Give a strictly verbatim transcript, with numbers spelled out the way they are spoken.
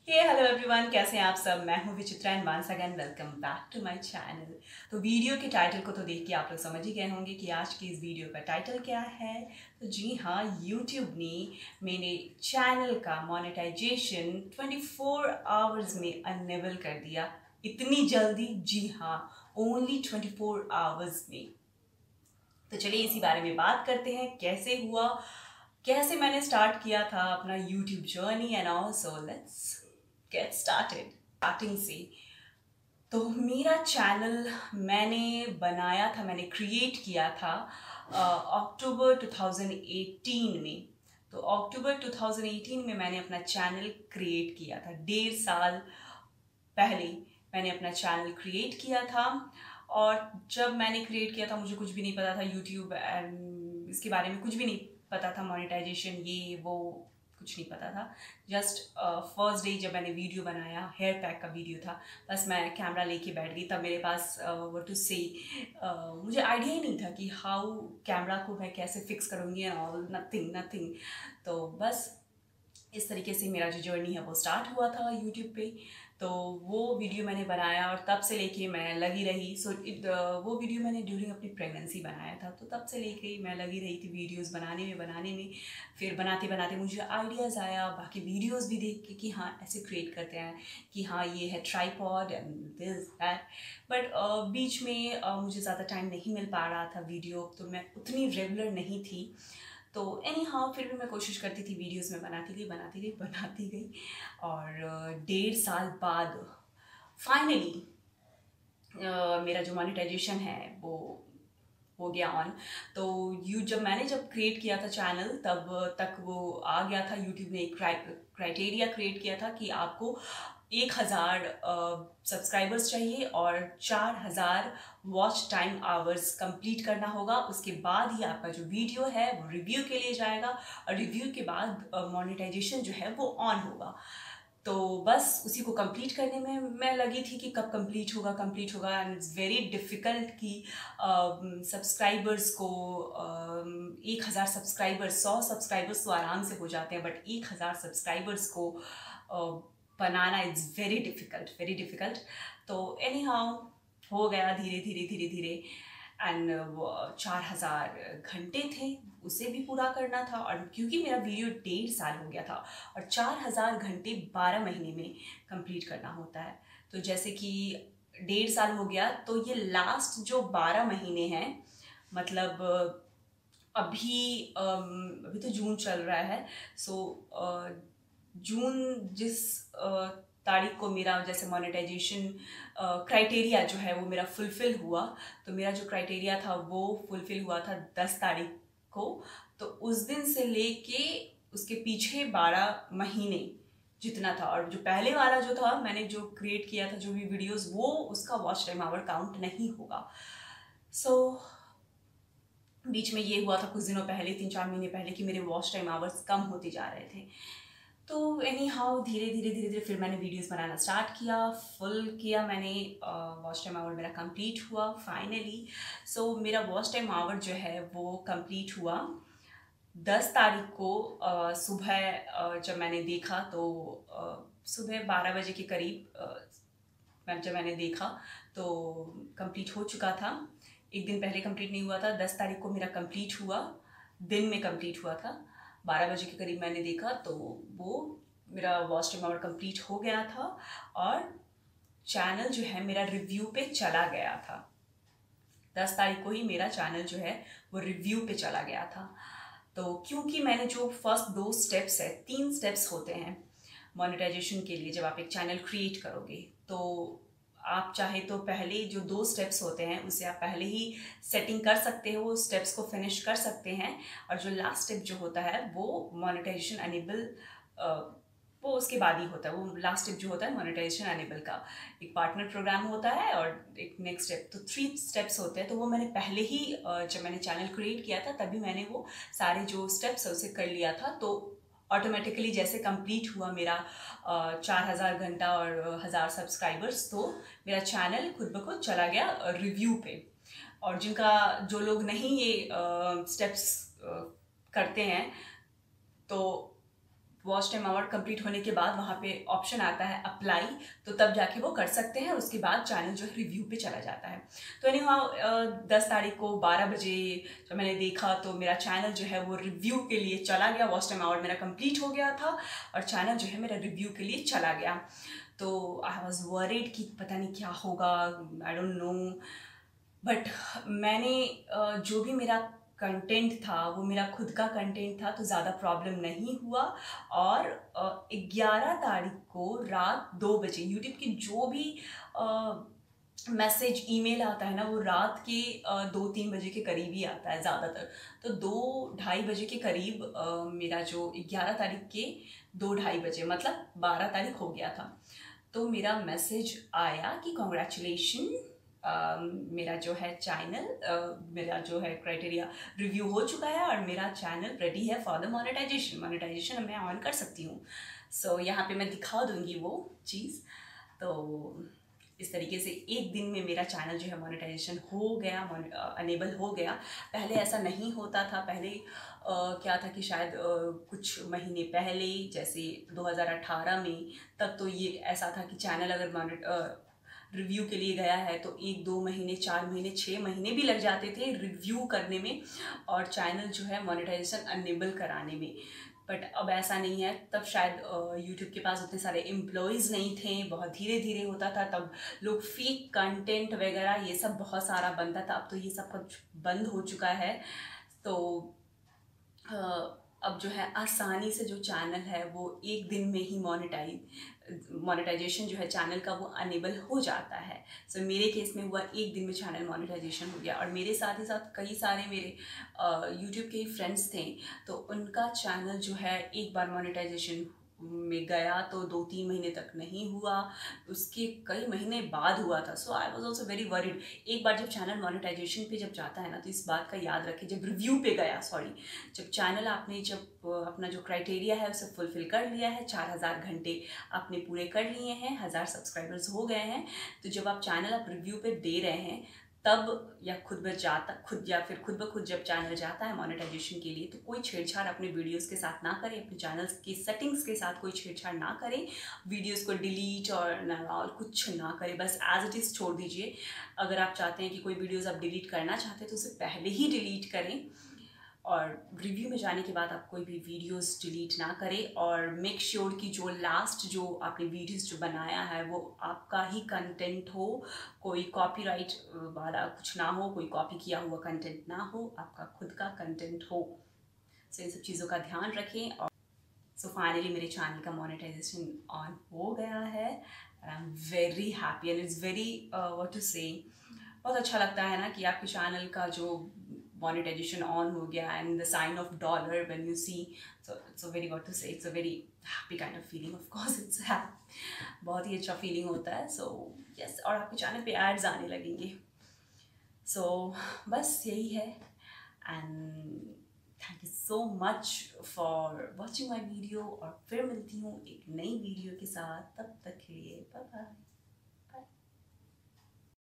हे hello everyone, कैसे हैं आप सब। मैं हूं Vichitra and once again welcome back to my channel. तो वीडियो के टाइटल को तो देख के आप लोग समझ ही गए होंगे कि आज की इस वीडियो का टाइटल क्या है। तो जी हाँ, यूट्यूब ने मेरे चैनल का मोनेटाइजेशन चौबीस आवर्स में अनेबल कर दिया। इतनी जल्दी? जी हाँ, ओनली चौबीस आवर्स में। तो चलिए इसी बारे में बात करते हैं, कैसे हुआ, कैसे मैंने स्टार्ट किया था अपना YouTube journey and all. So let's get started starting से। तो मेरा चैनल मैंने बनाया था, मैंने क्रिएट किया था अक्टूबर दो हज़ार अठारह में। तो अक्टूबर दो हज़ार अठारह में मैंने अपना चैनल क्रिएट किया था। डेढ़ साल पहले मैंने अपना चैनल क्रिएट किया था। और जब मैंने क्रिएट किया था मुझे कुछ भी नहीं पता था यूट्यूब एंड इसके बारे में, कुछ भी नहीं पता था, मोनेटाइजेशन ये वो कुछ नहीं पता था। जस्ट फर्स्ट डे जब मैंने वीडियो बनाया, हेयर पैक का वीडियो था, बस मैं कैमरा लेके बैठ गई। तब मेरे पास व्हाट टू से मुझे आइडिया ही नहीं था कि हाउ कैमरा को मैं कैसे फिक्स करूँगी एंड ऑल, नथिंग नथिंग। तो बस इस तरीके से मेरा जो जर्नी है वो स्टार्ट हुआ था यूट्यूब पे। तो वो वीडियो मैंने बनाया और तब से लेके मैं लगी रही। सो so, वो वीडियो मैंने ड्यूरिंग अपनी प्रेगनेंसी बनाया था। तो तब से लेके मैं लगी रही थी वीडियोस बनाने में बनाने में फिर बनाते बनाते मुझे आइडियाज़ आया, बाकी वीडियोस भी देख के कि हाँ ऐसे क्रिएट करते हैं, कि हाँ ये है tripod and this that. But बीच में uh, मुझे ज़्यादा टाइम नहीं मिल पा रहा था वीडियो, तो मैं उतनी रेगुलर नहीं थी। तो एनी हाउ फिर भी मैं कोशिश करती थी, वीडियोस में बनाती गई बनाती गई बनाती गई और डेढ़ साल बाद फाइनली मेरा जो मोनेटाइजेशन है वो हो गया ऑन। तो यू जब मैंने जब क्रिएट किया था चैनल तब तक वो आ गया था, यूट्यूब ने एक क्राइटेरिया क्रिएट किया था कि आपको एक हज़ार सब्सक्राइबर्स चाहिए और चार हज़ार वॉच टाइम आवर्स कंप्लीट करना होगा। उसके बाद ही आपका जो वीडियो है वो रिव्यू के लिए जाएगा और रिव्यू के बाद मोनेटाइजेशन जो है वो ऑन होगा। तो बस उसी को कंप्लीट करने में मैं लगी थी कि कब कंप्लीट होगा कंप्लीट होगा एंड इट्स वेरी डिफ़िकल्ट कि सब्सक्राइबर्स uh, को uh, एक हज़ार सब्सक्राइबर्स, सौ सब्सक्राइबर्स तो आराम से हो जाते हैं, बट एक हज़ार सब्सक्राइबर्स को uh, बनाना it's very difficult very difficult. तो एनी हाउ हो गया धीरे धीरे धीरे धीरे एंड चार हज़ार घंटे थे, उसे भी पूरा करना था। और क्योंकि मेरा वीडियो डेढ़ साल हो गया था और चार हज़ार घंटे बारह महीने में कंप्लीट करना होता है, तो जैसे कि डेढ़ साल हो गया तो ये लास्ट जो बारह महीने हैं, मतलब अभी अभी तो जून चल रहा है। सो जून जिस तारीख को मेरा जैसे मोनेटाइजेशन क्राइटेरिया जो है वो मेरा फुलफ़िल हुआ, तो मेरा जो क्राइटेरिया था वो फुलफ़िल हुआ था दस तारीख को। तो उस दिन से लेके उसके पीछे बारह महीने जितना था, और जो पहले वाला जो था मैंने जो क्रिएट किया था जो भी वीडियोस, वो उसका वॉच टाइम आवर काउंट नहीं होगा। सो so, बीच में ये हुआ था कुछ दिनों पहले, तीन चार महीने पहले, कि मेरे वॉच टाइम आवर्स कम होते जा रहे थे। तो एनी हाउ धीरे धीरे धीरे धीरे फिर मैंने वीडियोस बनाना स्टार्ट किया, फुल किया मैंने, वॉच टाइम आवर मेरा कंप्लीट हुआ फाइनली। सो so, मेरा वॉच टाइम आवर जो है वो कंप्लीट हुआ दस तारीख को uh, सुबह। uh, जब मैंने देखा तो uh, सुबह बारह बजे के करीब uh, जब मैंने देखा तो कंप्लीट हो चुका था। एक दिन पहले कंप्लीट नहीं हुआ था, दस तारीख को मेरा कंप्लीट हुआ, दिन में कंप्लीट हुआ था। बारह बजे के करीब मैंने देखा तो वो मेरा वॉच टाइम आवर कंप्लीट हो गया था और चैनल जो है मेरा रिव्यू पे चला गया था। दस तारीख को ही मेरा चैनल जो है वो रिव्यू पे चला गया था। तो क्योंकि मैंने जो फर्स्ट दो स्टेप्स है, तीन स्टेप्स होते हैं मोनेटाइजेशन के लिए जब आप एक चैनल क्रिएट करोगे, तो आप चाहे तो पहले जो दो स्टेप्स होते हैं उसे आप पहले ही सेटिंग कर सकते हो, स्टेप्स को फिनिश कर सकते हैं। और जो लास्ट स्टेप जो होता है वो मोनेटाइजेशन अनेबल, वो उसके बाद ही होता है। वो लास्ट स्टेप जो होता है मोनेटाइजेशन अनेबल का, एक पार्टनर प्रोग्राम होता है और एक नेक्स्ट स्टेप, तो थ्री स्टेप्स होते हैं। तो वो मैंने पहले ही जब मैंने चैनल क्रिएट किया था तभी मैंने वो सारे जो स्टेप्स है उसे कर लिया था। तो ऑटोमेटिकली जैसे कंप्लीट हुआ मेरा चार हज़ार घंटा और हज़ार सब्सक्राइबर्स, तो मेरा चैनल खुद ब खुद चला गया रिव्यू पे। और जिनका जो लोग नहीं ये स्टेप्स करते हैं तो वॉच टाइम आवर कंप्लीट होने के बाद वहाँ पे ऑप्शन आता है अप्लाई, तो तब जाके वो कर सकते हैं। उसके बाद चैनल जो है रिव्यू पे चला जाता है। तो एनी हाउ दस तारीख को बारह बजे जब मैंने देखा तो मेरा चैनल जो है वो रिव्यू के लिए चला गया। वॉच टाइम आवर मेरा कंप्लीट हो गया था और चैनल जो है मेरा रिव्यू के लिए चला गया। तो आई वॉज वरीड कि पता नहीं क्या होगा, आई डोंट नो। बट मैंने uh, जो भी मेरा कंटेंट था वो मेरा खुद का कंटेंट था, तो ज़्यादा प्रॉब्लम नहीं हुआ। और ग्यारह तारीख को रात दो बजे यूट्यूब की जो भी मैसेज ईमेल आता है ना, वो रात के uh, दो तीन बजे के करीब ही आता है ज़्यादातर। तो दो ढाई बजे के करीब uh, मेरा जो ग्यारह तारीख के दो ढाई बजे मतलब बारह तारीख हो गया था, तो मेरा मैसेज आया कि कॉन्ग्रेचुलेशन, Uh, मेरा जो है चैनल uh, मेरा जो है क्राइटेरिया रिव्यू हो चुका है और मेरा चैनल रेडी है फॉर द मोनेटाइजेशन। मोनेटाइजेशन मैं ऑन कर सकती हूँ। सो so, यहाँ पे मैं दिखा दूँगी वो चीज़। तो इस तरीके से एक दिन में मेरा चैनल जो है मोनेटाइजेशन हो गया, अनेबल हो गया। पहले ऐसा नहीं होता था। पहले uh, क्या था कि शायद uh, कुछ महीने पहले जैसे दो हज़ार अठारह में, तब तो ये ऐसा था कि चैनल अगर मोनेट रिव्यू के लिए गया है तो एक दो महीने, चार महीने, छः महीने भी लग जाते थे रिव्यू करने में और चैनल जो है मोनेटाइजेशन अनेबल कराने में। बट अब ऐसा नहीं है। तब शायद यूट्यूब के पास उतने सारे एम्प्लॉयज़ नहीं थे, बहुत धीरे धीरे होता था। तब लोग फेक कंटेंट वगैरह ये सब बहुत सारा बनता था। अब तो ये सब कुछ बंद हो चुका है। तो अब जो है आसानी से जो चैनल है वो एक दिन में ही मोनेटाइज मोनेटाइजेशन जो है चैनल का वो अनेबल हो जाता है। सो so, मेरे केस में हुआ एक दिन में चैनल मोनेटाइजेशन हो गया। और मेरे साथ ही साथ कई सारे मेरे यूट्यूब के ही फ्रेंड्स थे, तो उनका चैनल जो है एक बार मोनेटाइजेशन में गया तो दो तीन महीने तक नहीं हुआ, उसके कई महीने बाद हुआ था। So I was also very worried. एक बार जब चैनल मोनेटाइजेशन पे जब जाता है ना, तो इस बात का याद रखें, जब रिव्यू पे गया सॉरी जब चैनल आपने जब अपना जो क्राइटेरिया है उसे फुलफिल कर लिया है, चार हज़ार घंटे आपने पूरे कर लिए हैं, हज़ार सब्सक्राइबर्स हो गए हैं, तो जब आप चैनल आप रिव्यू पे दे रहे हैं तब या खुद ब जाता खुद या फिर खुद ब खुद जब चैनल जाता है मोनेटाइजेशन के लिए, तो कोई छेड़छाड़ अपने वीडियोस के साथ ना करें, अपने चैनल की सेटिंग्स के साथ कोई छेड़छाड़ ना करें, वीडियोस को डिलीट और और कुछ ना करें, बस एज इट इज़ छोड़ दीजिए। अगर आप चाहते हैं कि कोई वीडियोस आप डिलीट करना चाहते हैं तो उसे पहले ही डिलीट करें। और रिव्यू में जाने के बाद आप कोई भी वीडियोस डिलीट ना करें। और मेक श्योर sure कि जो लास्ट जो आपने वीडियोस जो बनाया है वो आपका ही कंटेंट हो, कोई कॉपीराइट वाला कुछ ना हो, कोई कॉपी किया हुआ कंटेंट ना हो, आपका खुद का कंटेंट हो। सो so, इन सब चीज़ों का ध्यान रखें। और सो फाइनली मेरे चैनल का मोनेटाइजेशन ऑन हो गया है। I am very happy and it's very what to say, बहुत अच्छा लगता है ना कि आपके चैनल का जो monetization on हो गया and the sign of dollar when you see, so it's a very what to say, it's a very happy kind of feeling, of course it's happy, बहुत ही अच्छा feeling होता है। so yes, और आपके channel पे ads आने लगेंगे। so बस यही है and thank you so much for watching my video। और फिर मिलती हूँ एक नई वीडियो के साथ, तब तक के लिए बाय बाय।